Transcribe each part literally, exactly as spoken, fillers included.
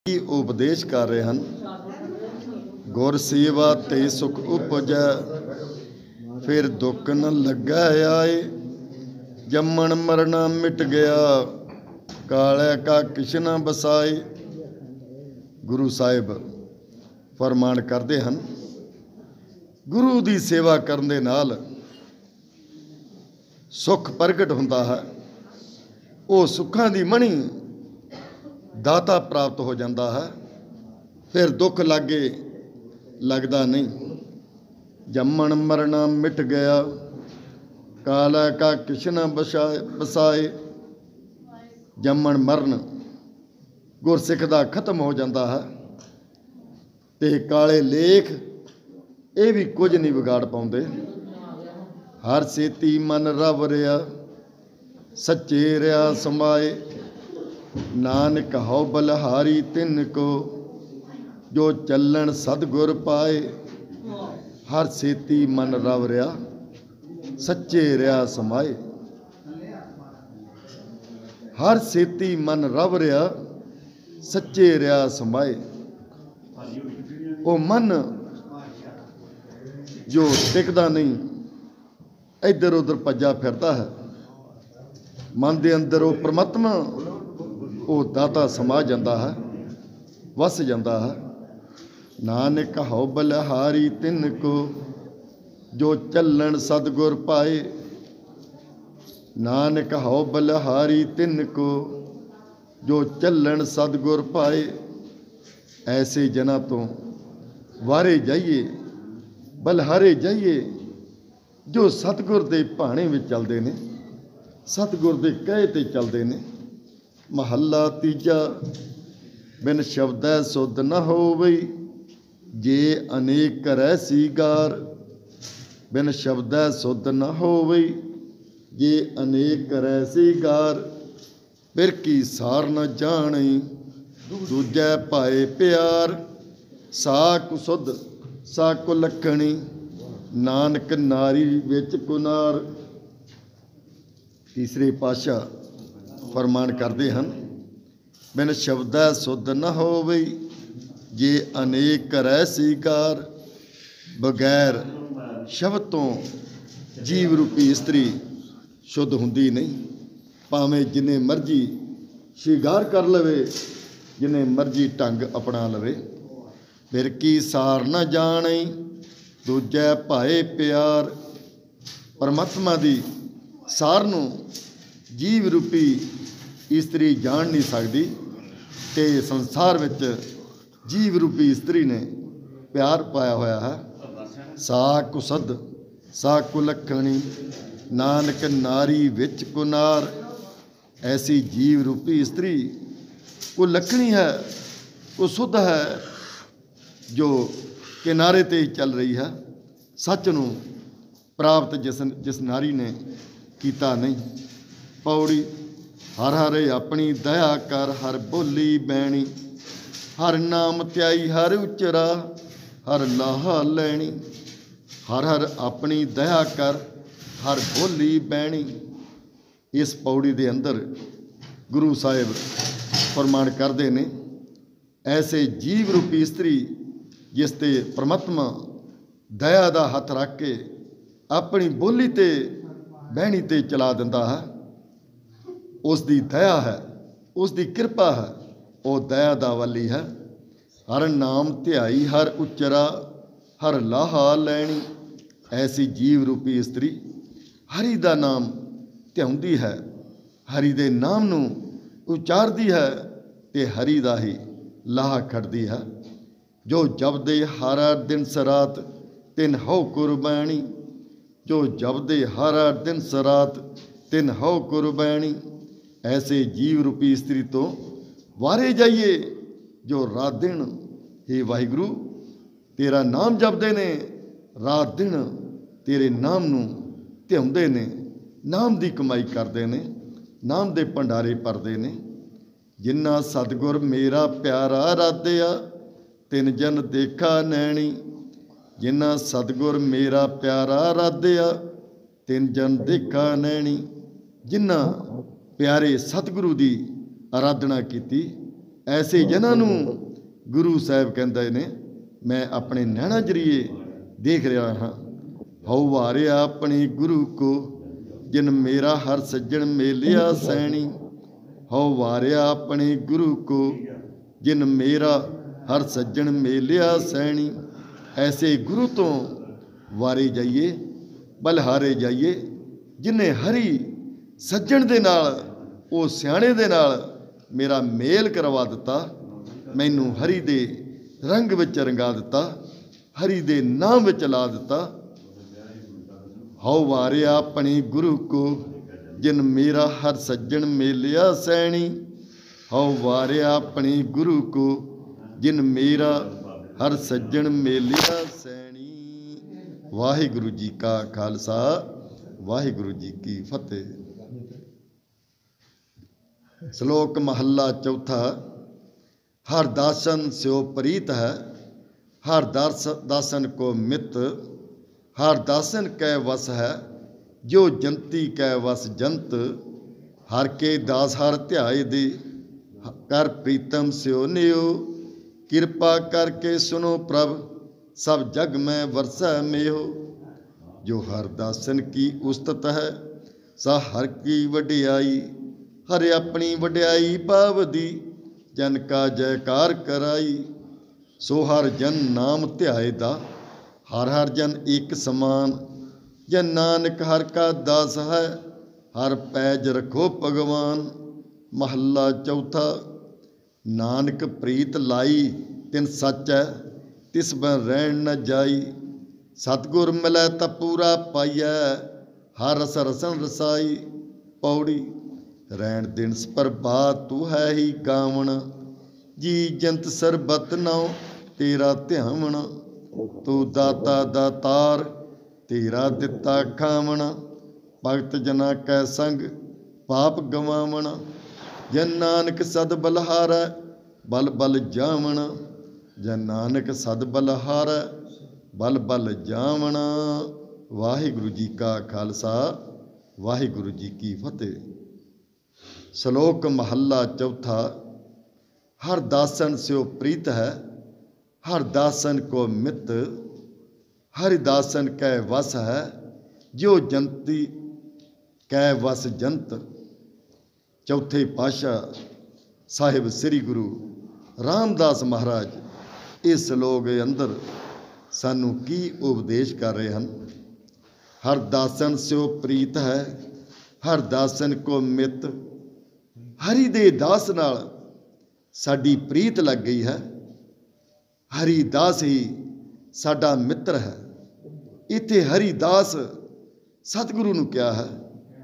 की उपदेश कर रहे हैं। गुर सेवा ते सुख उपजै, फिर दुख न लगा आए। जम्मन मरना मिट गया, काले का किश न बसाए। गुरु साहिब फरमान करते हैं, गुरु की सेवा करने नाल सुख प्रगट होता है। वो सुखां की मणी दाता प्राप्त हो जाता है, फिर दुख लागे लगता नहीं। जम्मन मरना मिट गया, काला का किश न बसाए बसाए। जम्मन मरण गुरसिख का खत्म हो जाता है, ते काले लेख ये भी कुछ नहीं बिगाड़ पाते। हर सेती मन रव रिया, सच्चे रिया समाए। नानक हौ बलहारी तिन को, जो चलन सतगुर पाए। हर सेती मन रव रिया, सच्चे रिया समाए। हर सेती मन रव रिया, सच्चे रिया समाए। वो मन जो टिकदा नहीं, इधर उधर भज्जा फिरता है। मन के अंदर वो परमात्मा वो दाता समा जाता है, वस जाता है। नानक हौ बलहारी तिन को, जो चलन सतगुर पाए। नानक हौ बलहारी तिन को, जो चलन सतगुर पाए। ऐसे जना तो वारे जाइए, बलहारे जाइए, जो सतगुर के भाणे में चलते हैं, सतगुर के कहे ते चलते हैं। महला तीजा, बिन शब्द सुध न होवई, जे अनेक करै सीगार। बिन शब्द सुध न होवई, जे अनेक करै सीगार। फिर की सार न जानी, दूजै पाए प्यार। सा कुसुध सा कुलखणी, नानक नारी विच कुनार। तीसरे पातशाह फरमान करते हैं, बिन शब्द सुध न होवई, जे अनेक करै सीगार। बगैर शब्द तो जीव रूपी इस्त्री शुद्ध होंदी नहीं। भावें जिन्ने मर्जी शिंगार कर लवे, जिन्ने मर्जी ढंग अपना लवे। फिर की सार न जाने, दूजै भाए प्यार। परमात्मा की सार नूं जीव रूपी इस्त्री जान नहीं सकती, ते संसार विच जीव रूपी इस्त्री ने प्यार पाया होया है। सा कुसद सा कुलखणी, नानक नारी विच कुनार। ऐसी जीव रूपी स्त्री कुलखणी है, कुसुध है, जो किनारे ते चल रही है। सच नूं प्राप्त जिस जिस नारी ने कीता नहीं। पौड़ी, हर हर अपनी दया कर, हर बोली बैणी। हर नाम त्याई हर उचरा, हर लाहा लैनी। हर हर अपनी दया कर, हर बोली बैणी। इस पौड़ी दे अंदर गुरु साहिब फरमान करते ने, ऐसे जीव रूपी स्त्री जिस ते परमात्मा दया का हथ रख के अपनी बोली ते बहनी ते चला दिंदा है। उसकी दया है, उसकी कृपा है, वो दया दा वाली है। हर नाम ध्याई हर उचरा, हर लाहा लैनी। ऐसी जीव रूपी स्त्री हरि का नाम ध्याउंदी है, हरि दे नाम नूं उचारदी है, ते हरि दा ही लाहा खड़दी है। जो जपदे हर दिन सरात, तिन हौ कुर्बानी। जो जपदे हर दिन सरात, तिन हौ कुर्बानी। ऐसे जीव रूपी स्त्री तो वारे जाइए, जो रात दिन हे वाहिगुरु तेरा नाम जपदे ने, रात दिन तेरे नाम नूं ध्याउंदे ने, नाम की कमाई करते ने, नाम दे भंडारे भरते ने। जिन्ना सतगुर मेरा प्यारा राधिया, तिन जन देखा नैनी। जिन्ना सतगुर मेरा प्यारा राधिया, तिन जन देखा नैनी। जिन्ना प्यारे सतगुरु की आराधना की, ਐਸੇ ਜਿਨ੍ਹਾਂ ਨੂੰ ਗੁਰੂ ਸਾਹਿਬ ਕਹਿੰਦੇ ਨੇ ਮੈਂ ਆਪਣੇ ਨੈਣਾ ਜਰੀਏ ਦੇਖ ਰਿਹਾ ਹਾਂ। ਹਉ ਵਾਰਿਆ ਆਪਣੇ ਗੁਰੂ ਕੋ ਜਿਨ ਮੇਰਾ ਹਰ ਸੱਜਣ ਮੇਲਿਆ ਸੈਣੀ। ਹਉ ਵਾਰਿਆ ਆਪਣੇ ਗੁਰੂ ਕੋ ਜਿਨ ਮੇਰਾ ਹਰ ਸੱਜਣ ਮੇਲਿਆ ਸੈਣੀ। ਐਸੇ ਗੁਰੂ ਤੋਂ ਵਾਰੇ ਜਾਈਏ, ਬਲਿਹਾਰੇ ਜਾਈਏ, ਜਿਨੇ ਹਰੀ ਸੱਜਣ ਦੇ ਨਾਲ, ਉਹ ਸਿਆਣੇ ਦੇ ਨਾਲ ਮੇਰਾ ਮੇਲ ਕਰਵਾ ਦਿੱਤਾ, ਮੈਨੂੰ ਹਰੀ ਦੇ ਰੰਗ ਵਿੱਚ ਰੰਗਾ ਦਿੱਤਾ, ਹਰੀ ਦੇ ਨਾਮ ਵਿੱਚ ਲਾ ਦਿੱਤਾ। ਹਉ ਵਾਰਿਆ ਆਪਣੇ ਗੁਰੂ ਕੋ ਜਿਨ ਮੇਰਾ ਹਰ ਸੱਜਣ ਮੇਲਿਆ ਸੈਣੀ। ਹਉ ਵਾਰਿਆ ਆਪਣੇ ਗੁਰੂ ਕੋ ਜਿਨ ਮੇਰਾ ਹਰ ਸੱਜਣ ਮੇਲਿਆ ਸੈਣੀ। ਵਾਹਿਗੁਰੂ ਜੀ ਕਾ ਖਾਲਸਾ, ਵਾਹਿਗੁਰੂ ਜੀ ਕੀ ਫਤਿਹ। ਸ਼ਲੋਕ ਮਹੱਲਾ ਚੌਥਾ। ਹਰ ਦਾਸਨ ਸਿਓ ਪ੍ਰੀਤ ਹੈ, ਹਰ ਦਾਸ ਦਾਸਨ ਕੋ ਮਿਤ। ਹਰ ਦਾਸਨ ਕੈ ਵਸ ਹੈ, ਜੋ ਜੰਤੀ ਕੈ ਵਸ ਜੰਤ। ਹਰ ਕੇ ਦਾਸ ਹਰ ਧਿਆਏ ਦੇ, ਕਰ ਪ੍ਰੀਤਮ ਸਿਓ ਨਿਉ। ਕਿਰਪਾ ਕਰਕੇ ਸੁਨੋ ਪ੍ਰਭ, ਸਭ ਜਗ ਮੈਂ ਵਰਸੈ ਮੇਹੁ। ਜੋ ਹਰ ਦਾਸਨ ਕੀ ਉਸਤਤ ਹੈ, ਸਾ ਹਰ ਕੀ ਵਡਿਆਈ। ਹਰ ਆਪਣੀ ਵਡਿਆਈ ਪਾਵਦੀ, ਜਨ ਕਾ ਜੈਕਾਰ ਕਰਾਈ। ਸੋ ਹਰ ਜਨ ਨਾਮ ਧਿਆਏ ਦਾ, ਹਰ ਹਰ ਜਨ ਇੱਕ ਸਮਾਨ। ਜਨ ਨਾਨਕ ਹਰ ਕਾ ਦਾਸ ਹੈ, ਹਰ ਪੈਜ ਰਖੋ ਭਗਵਾਨ। ਮਹੱਲਾ ਚੌਥਾ। ਨਾਨਕ ਪ੍ਰੀਤ ਲਾਈ ਤਿਨ ਸੱਚੈ, ਤਿਸ ਬਨ ਰਹਿਣ ਨ ਜਾਈ। ਸਤਿਗੁਰ ਮਿਲੈ ਤਾਂ ਪੂਰਾ ਪਾਈਐ, ਹਰ ਰਸ ਰਸਨ ਰਸਾਈ। ਪੌੜੀ। ਰਹਿਣ ਦਿਨ ਪ੍ਰਭਾਤ ਤੂੰ ਹੈ ਹੀ ਗਾਵਣ। ਜੀ ਜੰਤ ਸਰਬਤ ਨਾਉ ਤੇਰਾ ਧਿਆਵਣ। ਤੂੰ ਦਾਤਾ ਦਾਤਾਰ, ਤੇਰਾ ਦਿੱਤਾ ਖਾਵਣ। ਭਗਤ ਜਨਾ ਕੈ ਸੰਗ ਪਾਪ ਗਵਾਵਣ। ਜਨ ਨਾਨਕ ਸਦ ਬਲਹਾਰੈ, ਬਲ ਬਲ ਜਾਵਣ। ਜਨ ਨਾਨਕ ਸਦ ਬਲਹਾਰੈ, ਬਲ ਬਲ ਜਾਵਣ। ਵਾਹਿਗੁਰੂ ਜੀ ਕਾ ਖਾਲਸਾ, ਵਾਹਿਗੁਰੂ ਜੀ ਕੀ ਫਤਿਹ। ਸ਼ਲੋਕ ਮਹੱਲਾ ਚੌਥਾ। ਹਰ ਦਾਸਨ ਸਿਓ ਪ੍ਰੀਤ ਹੈ, ਹਰ ਦਾਸਨ ਕੋ ਮਿਤ। ਹਰਿ ਦਾਸਨ ਕੈ ਵਸ ਹੈ, ਜੋ ਜੰਤੀ ਕੈ ਵਸ ਜੰਤ। ਚੌਥੇ ਪਾਤਸ਼ਾਹ ਸਾਹਿਬ ਸ੍ਰੀ ਗੁਰੂ ਰਾਮਦਾਸ ਮਹਾਰਾਜ ਇਸ ਸ਼ਲੋਕ ਦੇ ਅੰਦਰ ਸਾਨੂੰ ਕੀ ਉਪਦੇਸ਼ ਕਰ ਰਹੇ ਹਨ। ਹਰ ਦਾਸਨ ਸਿਓ ਪ੍ਰੀਤ ਹੈ, ਹਰ ਦਾਸਨ ਕੋ ਮਿਤ। ਹਰੀ ਦੇ ਦਾਸ ਨਾਲ ਸਾਡੀ ਪ੍ਰੀਤ ਲੱਗ ਗਈ ਹੈ। ਹਰੀ ਦਾਸ ਹੀ ਸਾਡਾ ਮਿੱਤਰ ਹੈ। ਇੱਥੇ ਹਰੀ ਦਾਸ ਸਤਿਗੁਰੂ ਨੂੰ ਕਿਹਾ ਹੈ।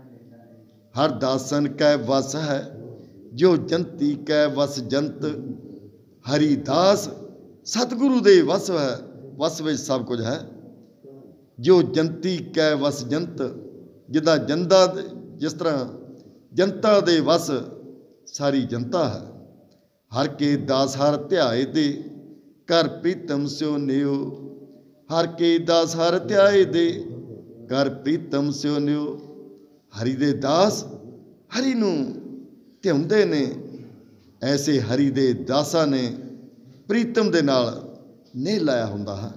ਹਰ ਦਾਸਨ ਕੈ ਵਸ ਹੈ, ਜੋ ਜੰਤੀ ਕੈ ਵਸ ਜੰਤ। ਹਰੀ ਦਾਸ ਸਤਿਗੁਰੂ ਦੇ ਵਸ ਹੈ, ਵਸ ਵਿੱਚ ਸਭ ਕੁਝ ਹੈ। ਜੋ ਜੰਤੀ ਕੈ ਵਸ ਜੰਤ, ਜਿੱਦਾਂ ਜਨਤਾ, ਜਿਸ ਤਰ੍ਹਾਂ ਜਨਤਾ ਦੇ ਵਸ ਸਾਰੀ ਜਨਤਾ ਹੈ। ਹਰ ਕੇ ਦਾਸ ਹਰ ਧਿਆਏ ਦੇ, ਕਰ ਪ੍ਰੀਤਮ ਸਿਓ ਨਿਉ। ਹਰ ਕੇ ਦਾਸ ਹਰ ਧਿਆਏ ਦੇ, ਕਰ ਪ੍ਰੀਤਮ ਸਿਓ ਨਿਉ। ਹਰੀ ਦੇ ਦਾਸ ਹਰੀ ਨੂੰ ਧਿਆਉਂਦੇ ਨੇ। ਐਸੇ ਹਰੀ ਦੇ ਦਾਸਾਂ ਨੇ ਪ੍ਰੀਤਮ ਦੇ ਨਾਲ ਨੇ ਲਾਇਆ ਹੁੰਦਾ ਹੈ।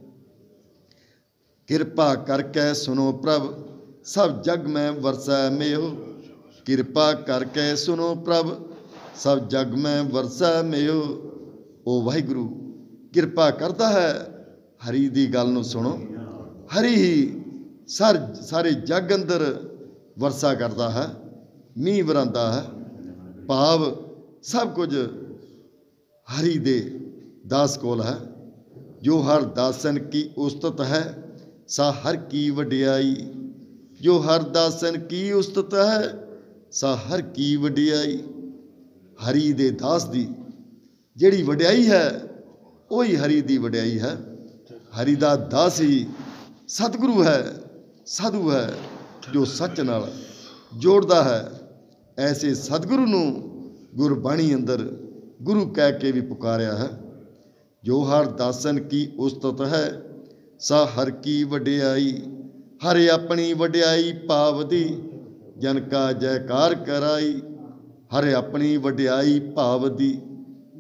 ਕਿਰਪਾ ਕਰਕੇ ਸੁਨੋ ਪ੍ਰਭ, ਸਭ ਜਗ ਮੈਂ ਵਰਸੈ ਮੇਹੁ। ਕਿਰਪਾ ਕਰਕੇ ਸੁਨੋ ਪ੍ਰਭ, ਸਭ ਜਗ ਮੈਂ ਵਰਸੈ ਮੇਹੁ। ਉਹ ਵਾਹਿਗੁਰੂ ਕਿਰਪਾ ਕਰਦਾ ਹੈ। ਹਰੀ ਦੀ ਗੱਲ ਨੂੰ ਸੁਣੋ। ਹਰੀ ਹੀ ਸਰ ਸਾਰੇ ਜਗ ਅੰਦਰ ਵਰਸਾ ਕਰਦਾ ਹੈ, ਮੀਂਹ ਵਰਾਂਦਾ ਹੈ। ਭਾਵ ਸਭ ਕੁਝ ਹਰੀ ਦੇ ਦਾਸ ਕੋਲ ਹੈ। ਜੋ ਹਰ ਦਾਸਨ ਕੀ ਉਸਤਤ ਹੈ, ਸਾ ਹਰ ਕੀ ਵਡਿਆਈ। ਜੋ ਹਰ ਦਾਸਨ ਕੀ ਉਸਤਤ ਹੈ, ਸਾ ਹਰ ਕੀ ਵਡਿਆਈ। ਹਰੀ ਦੇ ਦਾਸ ਦੀ ਜਿਹੜੀ ਵਡਿਆਈ ਹੈ, ਉਹੀ ਹਰੀ ਦੀ ਵਡਿਆਈ ਹੈ। ਹਰੀ ਦਾ ਦਾਸ ਹੀ ਸਤਿਗੁਰੂ ਹੈ, ਸਾਧੂ ਹੈ, ਜੋ ਸੱਚ ਨਾਲ ਜੋੜਦਾ ਹੈ। ਐਸੇ ਸਤਿਗੁਰੂ ਨੂੰ ਗੁਰਬਾਣੀ ਅੰਦਰ ਗੁਰੂ ਕਹਿ ਕੇ ਵੀ ਪੁਕਾਰਿਆ ਹੈ। ਜੋ ਹਰ ਦਾਸਨ ਕੀ ਉਸਤਤ ਹੈ, ਸਾ ਹਰ ਕੀ ਵਡਿਆਈ। ਹਰ ਆਪਣੀ ਵਡਿਆਈ ਭਾਵਦੀ, ਜਨ ਕਾ ਜੈਕਾਰ ਕਰਾਈ। ਹਰ ਆਪਣੀ ਵਡਿਆਈ ਭਾਵਦੀ,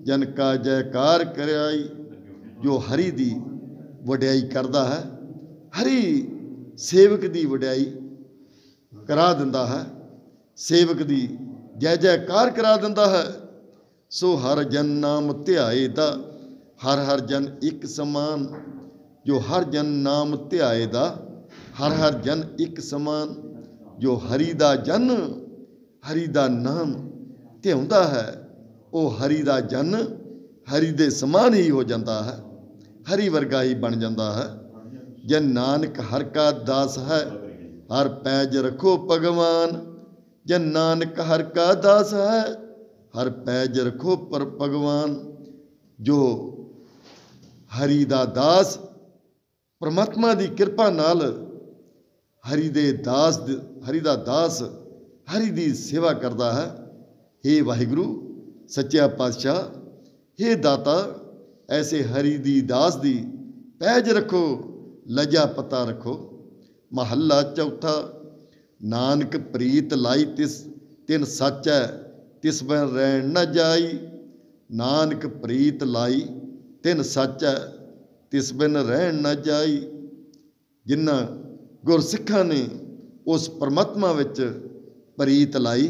जन का जयकार कराई। जो हरि दी वड्याई करदा है, हरि सेवक दी वड्याई करा दिंदा है, सेवक दी जय जयकार करा दिंदा है। सो हर जन नाम ध्याए दा, हर हर जन एक समान। जो हर जन नाम ध्याए दा, हर हर जन एक समान। जो हरि दा जन हरि दा नाम ध्याउंदा है, वो हरि दा जन हरि दे समान ही हो जाता है, हरि वर्गा ही बन जाता है। जन नानक हर का दास है, हर पैज रखो भगवान। जन नानक हर का दास है, हर पैज रखो पर भगवान। जो हरि दा दास परमात्मा दी किरपा नाल हरि दे दास हरि दा दास हरि दी सेवा करता है। हे वाहिगुरु सच्चा पातशाह, हे दाता, ऐसे हरि दी दास दी पैज रखो, लजा पता रखो। महला चौथा। नानक प्रीत लाई तिस तिन सच है, तिस बिन रैन न जाई। नानक प्रीत लाई तिन सच है, तिस बिन रहन न जाई। जिन्ना गुरसिखां ने उस परमात्मा विच प्रीत लाई,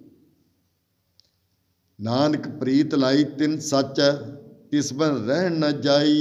नानक प्रीत लाई तिन सच है, तिस बिन रहन न जाई।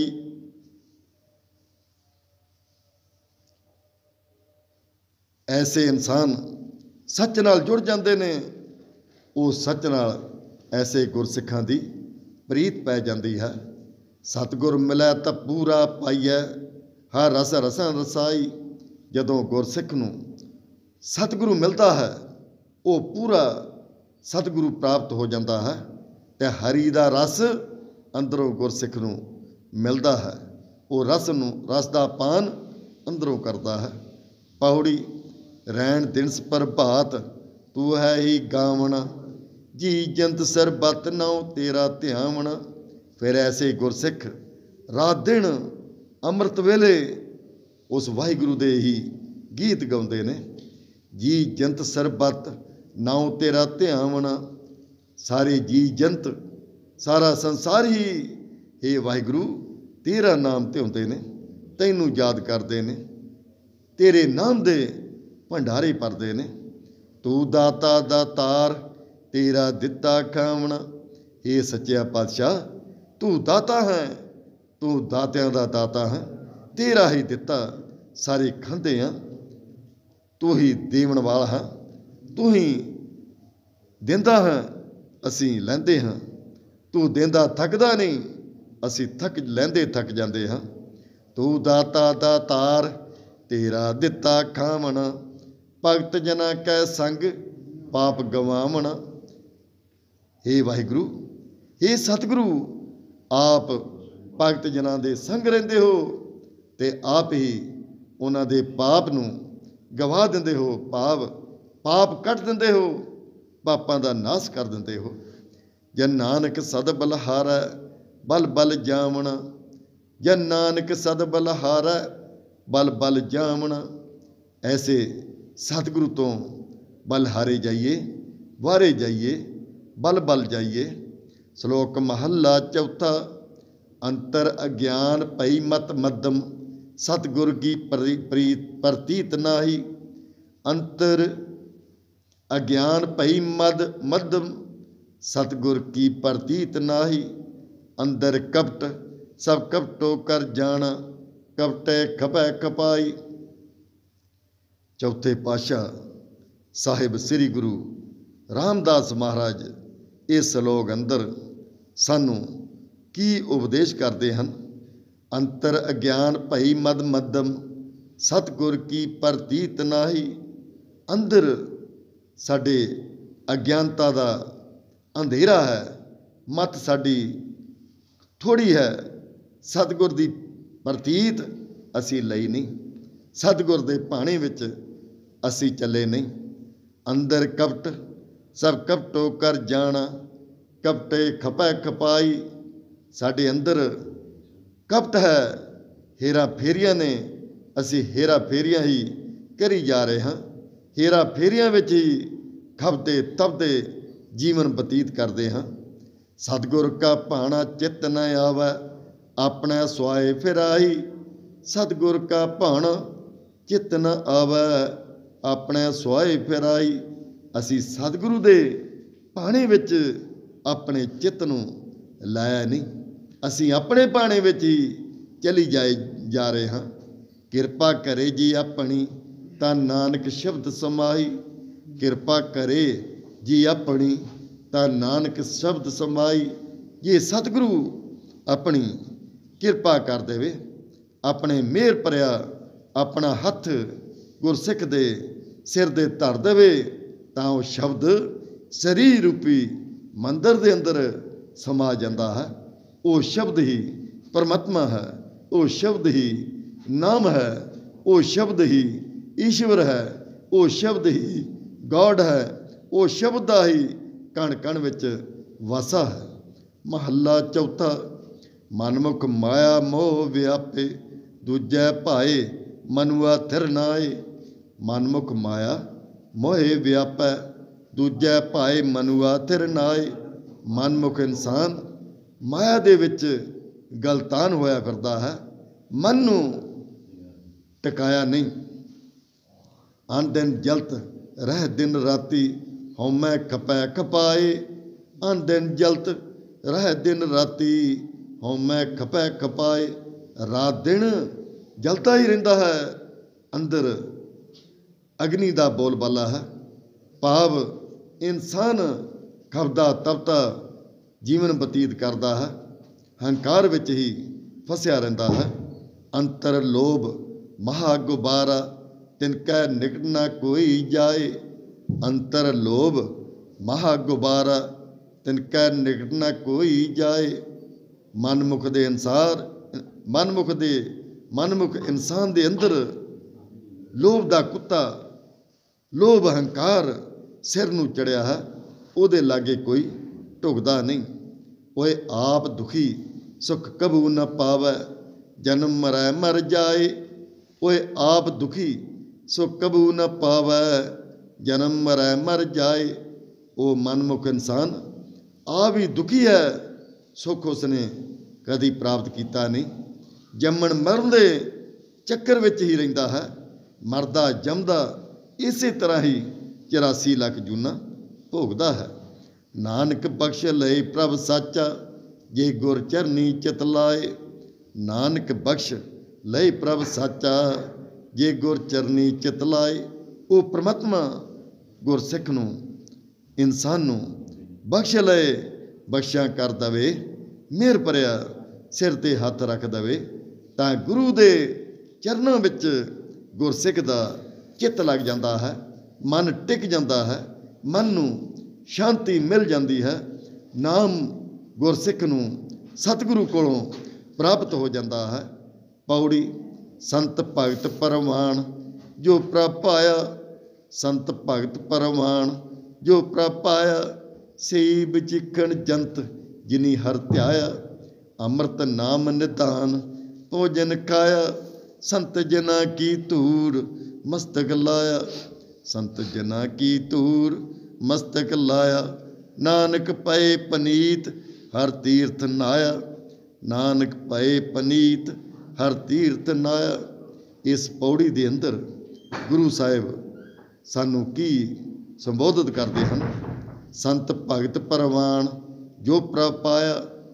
ऐसे इंसान सच नाल जुड़ जाते ने, वो सच नाल ऐसे गुरसिखां दी प्रीत पै जाती है। सतगुर मिलै तां पूरा पाइए, हर रस रसां रसाई। जदों गुरसिख नूं सतगुरु मिलता है, वो पूरा सतगुरु प्राप्त हो जाता है, ते हरि दा रस अंदरों गुरसिख नूं मिलता है। वो रस नूं रस दा पान अंदरों करता है। पौड़ी। रैन दिनस प्रभात तू है ही गावना, जी जंत सरबत नौ तेरा ध्यावना। फिर ऐसे गुरसिख रात दिन अमृत वेले उस वाहिगुरु दे ही गीत गाउंदे ने। जी जंत सरबत नौ तेरा ध्यावना। सारे जी जंत सारा संसार ही हे वाहिगुरु तेरा नाम ध्याउंदे ने, तैनूं याद करदे ने, तेरे नाम दे भंडारे भरदे ने। तू दाता दातार तेरा दिता खावना। हे सच्चा पातशाह तू दाता है, तू दातियां दा दाता है, तेरा ही दिता सारे खांदे हैं। तू ही देवन वाला है, तू ही देंदा है, असीं लैंदे हैं। तू देंदा थकदा नहीं, असीं थक लैंदे थक जांदे हैं। तू दाता दातार तेरा दिता खावना। भगत जना कै संग पाप गवावना। हे वाहिगुरु, हे सतगुरु, आप भगत जना दे संग रहिंदे हो ते आप ही उन्हां दे पाप नूं गवा दिंदे हो। भाव पाप कट दिंदे हो, पापां दा नाश कर दिंदे हो। जन नानक सद बलहारै बल बल जावना। जन नानक सद बलहारै बल बल जावना। ऐसे सतगुरु तो बलहारे जाइए, वारे जाइए, बल बल जाइए। श्लोक महला चौथा। अंतर अज्ञान पई मत मध्यम, सतगुर की प्रीत प्रतीत नाही। अंतर अज्ञान पई मद मध्यम, सतगुर की प्रतीत नाही। अंदर कपट सब कपटो कर जाना, कपटे खपै खपाई। चौथे पातशाह साहिब श्री गुरु रामदास महाराज इस श्लोक अंदर सानू की उपदेश करते हैं। अंतर अज्ञान भई मद मध्यम, सतगुर की प्रतीत नाही। अंदर साडे अज्ञानता दा अंधेरा है, मत साडी थोड़ी है, सतगुर दी प्रतीत असी लई नहीं, सतगुर दे भाणे विच असी चले नहीं। अंदर कपट सब कपटो कर जाना, कपटे खपै खपाई। साडे अंदर कपट है, हेरा फेरियां ने, असी हेरा फेरियां ही करी जा रहे हैं। हेरा फेरियां विच ही खपदे तपदे जीवन बतीत करते हैं। सतगुर का भाना चित न आवै, अपने सुआए फिराई। सतगुर का भाना चित न आवै, अपने सुआए फिराई। असी सतगुरु दे भाणे विच अपने चित्त नूं लाया नहीं, असी अपने भाणे विच ही चली जाए जा रहे हाँ। किरपा करे जी अपनी तां नानक शब्द समाई। किरपा करे जी अपनी तां नानक शब्द समाई। ये सतगुरु अपनी किरपा कर देवे, अपने मेहर भरिया अपना हथ गुरसिख दे सिर दे धर देवे, तां वो शब्द शरीर रूपी मंदिर दे अंदर समा जाता है। वो शब्द ही परमात्मा है, वो शब्द ही नाम है, वो शब्द ही ईश्वर है, वो शब्द ही गॉड है, वो शब्द दा ही कण कण विच वासा है। महला चौथा। मनमुख माया मोह व्यापे, दूजै भाए मनुआ थिर नाए। मनमुख माया मोहे व्यापै, दूजै भाए मनुआ थिर नाए। मनमुख इंसान माया दे विच गलतान होया फिरदा है, मन नूं टकाया नहीं। अन दिन जलत रह दिन राती, हौमै खपै खपाए। अन दिन जलत रह दिन राती, हौमै खपै खपाए। रात दिन जलता ही रहिंदा है, अंदर अग्नि दा बोलबाला है। भाव इंसान खपदा तपता जीवन बतीत करता है, हंकार विच ही फसिया रहिंदा है। अंतर लोभ महा गुबारा, तिनकै निकट ना कोई जाए। अंतर लोभ महा गुबारा, तिनकै निकट ना कोई जाए। मनमुख दे अनुसार मनमुख दे मनमुख इंसान दे अंदर लोभ दा कुत्ता, लोभ हंकार सिर नूं चढ़िया है, उहदे लागे कोई ढुकदा नहीं। ओए आप दुखी सुख कबू न पावै, जन्म मरै मर जाए। ओए आप दुखी सुख कबू न पावै, जन्म मरै मर जाए। वो मनमुख इंसान आप ही दुखी है, सुख उसने कभी प्राप्त किया नहीं। जम्मण मरण दे चक्कर विच ही रहिंदा है, मरदा जमदा इसे तरह ही चौरासी लख जूना भोगदा है। नानक बख्श लए प्रभ साचा, जे गुर चरनी चित लाए। नानक बख्श लए प्रभ साचा, जे गुर चरनी चित लाए। वो परमात्मा गुरसिख नूं इंसान नूं बख्श लए, बख्शियां कर दवे, मेहर भरिया सिर ते हथ रख दवे, तां गुरु दे चरनां विच गुरसिख दा चित्त लग जाता है, मन टिक जाता है, मन नूं शांति मिल जाती है। नाम गुरसिख नूं सतगुरु कोलों प्राप्त हो जाता है। पौड़ी। संत भगत परवान जो प्रभ पाया। संत भगत परवान जो प्रभ पाया, सेई बचिखण जंत जिनी हर ध्याया। अमृत नाम निधान भोजन खाया, संत जना की धूर मस्तक लाया। संत जना की धूर मस्तक लाया, नानक पए पनीत हर तीर्थ नाया। नानक पए पनीत हर तीर्थ नाया। इस पौड़ी दे अंदर गुरु साहिब सानू की संबोधित करते हैं। संत भगत परवान जो प्रभ पाया।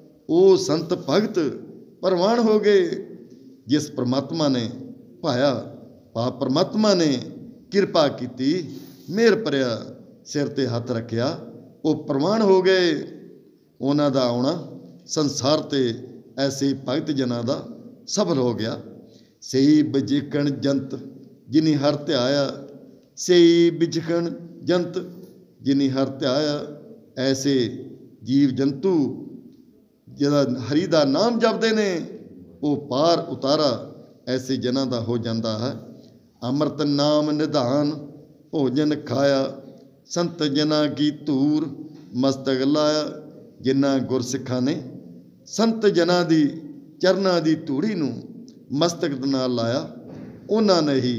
वो संत भगत परवान हो गए जिस परमात्मा ने पाया। पा परमात्मा ने किरपा की, मेहर भरिया सिर ते हथ रखिया, वो परवान हो गए। उन्हां दा आउणा संसार ते ऐसे भगत जना दा सफल हो गया। सेई बजिकण जंत जिनी हर ध्याया। सेई बिजकण जंत जिनी हर ध्याया। ऐसे जीव जंतु जिहदा हरि दा नाम जपदे ने, वो पार उतारा ऐसे जनां दा हो जाता है। अमृत नाम निधान भोजन खाया, संत जना की धूर मस्तक लाया। जिन्हां गुरसिखां ने संत जना दी चरनां दी धूड़ी नूं मस्तक दे नाल लाया, उन्हां ने ही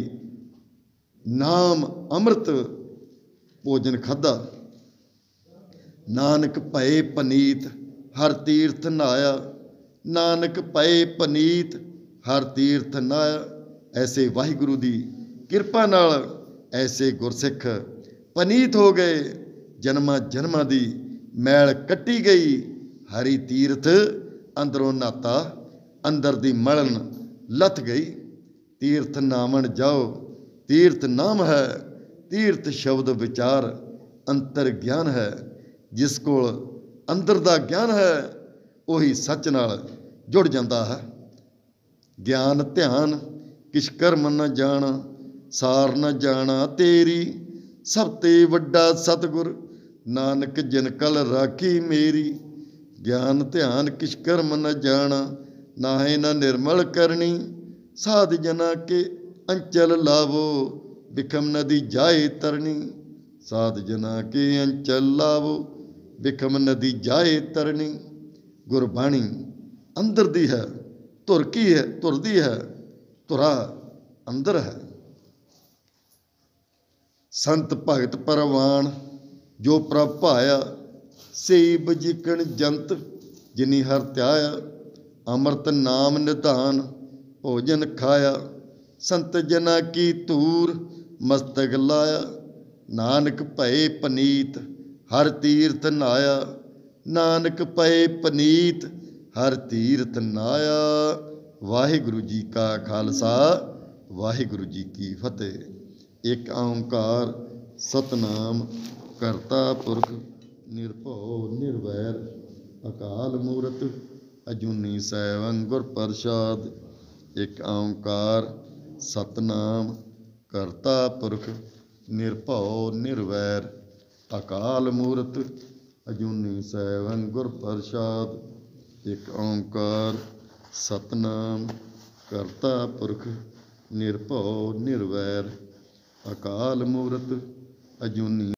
नाम अमृत भोजन खाधा। नानक भए पनीत हर तीर्थ नहाया, नानक पए पनीत हर तीर्थ नहाया। ऐसे वाहिगुरु दी किरपा नाल ऐसे गुरसिख पनीत हो गए, जन्मां जन्मां दी मैल कट्टी गई। हरि तीर्थ अंदरों नाता, अंदर दी मलन लथ गई। तीर्थ नामन जाओ तीर्थ नाम है, तीर्थ शब्द विचार अंतर ज्ञान है। जिस कोल अंदर दा ज्ञान है वही सच नाल जुड़ जाता है। ज्ञान ध्यान किश कर्म न जाना, सार न जाना तेरी, सब ते वड्डा सतगुर नानक जिन कल राखी मेरी। ज्ञान ध्यान किश कर्म न जाना, नाहे न निर्मल करनी, साध जना के अंचल लावो बिखम नदी जाए तरनी। साध जना के अंचल लावो बिखम नदी जाए तरनी। गुरबाणी अंदर दी है, धुर की है, धुर दी है, धुरा अंदर है। संत भगत परवान जो प्रभ भाया, सेई बजिकण जंत जिनी हर त्याया। अमृत नाम निधान भोजन खाया, संत जना की तूर मस्तक लाया। नानक भये पनीत हर तीर्थ नहाया, नानक भये पनीत हर तीर्थ नहाया। वाहिगुरु जी का खालसा, वाहिगुरु जी की फतेह। एक ओंकार सतनाम करता पुरख निरभਉ निरवैर, अकाल मूरत अजूनी सैभं गुर प्रसाद। एक ओंकार सतनाम करता पुरख निरभਉ निरवैर, अकाल मूरत अजूनी सैभं गुर प्रसाद। एक ओंकार सतनाम करता पुरख निरभਉ निरवैर, अकाल मूरत अजूनी